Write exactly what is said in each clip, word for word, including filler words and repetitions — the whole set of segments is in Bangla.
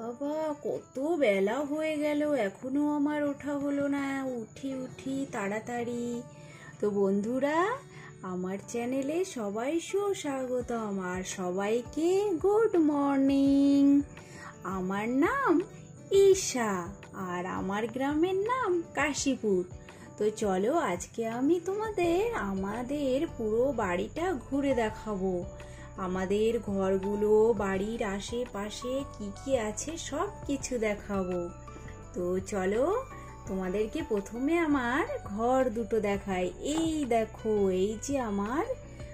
বাবা, কত বেলা হয়ে গেল, এখনো আমার ওঠা হলো না। উঠি উঠি তাড়াতাড়ি। তো বন্ধুরা, আমার চ্যানেলে সবাই সুস্বাগতম আর সবাইকে গুড মর্নিং। আমার নাম ঈশা আর আমার গ্রামের নাম কাশীপুর। তো চলো, আজকে আমি তোমাদের আমাদের পুরো বাড়িটা ঘুরে দেখাবো। আমাদের ঘরগুলো, বাড়ির আশেপাশে কি কি আছে সব কিছু দেখাবো। তো চলো, তোমাদেরকে প্রথমে আমার ঘর দুটো দেখাই। এই দেখো, এই যে আমার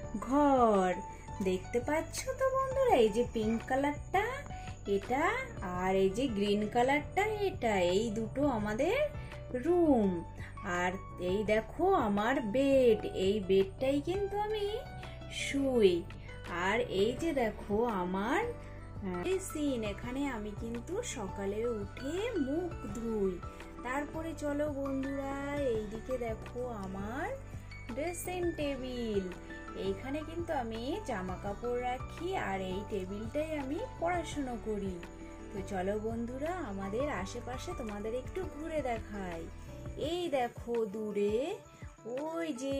ঘর, দেখতে পাচ্ছ তো বন্ধুরা? এই যে পিঙ্ক কালারটা এটা, আর এই যে গ্রিন কালারটা এটা, এই দুটো আমাদের রুম। আর এই দেখো আমার বেড, এই বেডটাই কিন্তু আমি শুই। আর এই যে দেখো আমার বেসিন, এখানে আমি কিন্তু সকালে উঠে মুখ ধুই। তারপরে চলো বন্ধুরা, এইদিকে দেখো আমার ড্রেসিং টেবিল, এইখানে কিন্তু আমি জামা কাপড় রাখি আর এই টেবিলটাই আমি পড়াশুনো করি। তো চলো বন্ধুরা, আমাদের আশেপাশে তোমাদের একটু ঘুরে দেখাই। এই দেখো দূরে ওই যে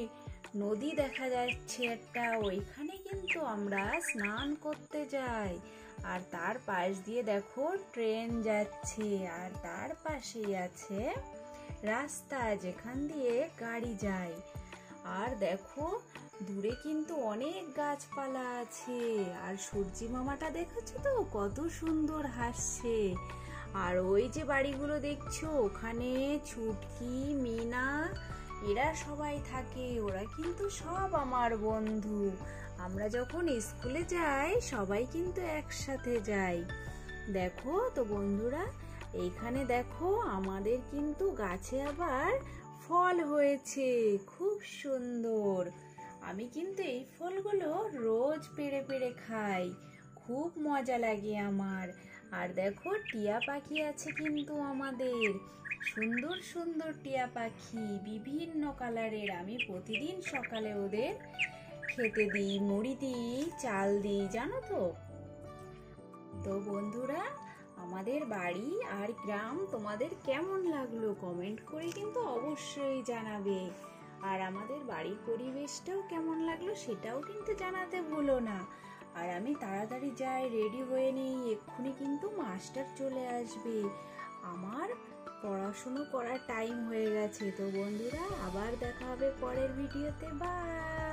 নদী দেখা যাচ্ছে একটা, ওইখানে কিন্তু আমরা স্নান করতে যাই। আর তার পাশ দিয়ে দেখো ট্রেন যাচ্ছে, আর তার পাশেই আছে রাস্তা যেখান দিয়ে গাড়ি যায়। আর দেখো দূরে কিন্তু অনেক গাছপালা আছে। আর সূর্যি মামাটা দেখেছো তো, কত সুন্দর হাসছে। আর ওই যে বাড়িগুলো দেখছো, ওখানে ছুটকি, মিনা, এরা সবাই থাকে। ওরা কিন্তু সব আমার বন্ধু। আমরা যখন স্কুলে যাই সবাই কিন্তু একসাথে যাই। দেখো তো বন্ধুরা, এইখানে দেখো আমাদের কিন্তু গাছে আবার ফল হয়েছে, খুব সুন্দর। আমি কিন্তু এই ফলগুলো রোজ পেড়ে পেড়ে খাই, খুব মজা লাগে আমার। আর দেখো টিয়া পাখি আছে কিন্তু আমাদের, সুন্দর সুন্দর টিয়া পাখি, বিভিন্ন কালারের। আমি প্রতিদিন সকালে ওদের খেতে দিই, মুড়ি দিই, চাল দিই, জানো তো। তো বন্ধুরা, আমাদের বাড়ি আর গ্রাম তোমাদের কেমন লাগলো কমেন্ট করে কিন্তু অবশ্যই জানাবে। আর আমাদের বাড়ির পরিবেশটাও কেমন লাগলো সেটাও কিন্তু জানাতে ভুলো না। আর আমি তাড়াতাড়ি যাই, রেডি হয়ে নিই, এক্ষুনি কিন্তু মাস্টার চলে আসবে। আমার পড়াশুনো করার টাইম হয়ে গেছে। তো বন্ধুরা, আবার দেখা হবে পরের ভিডিওতে। বাই।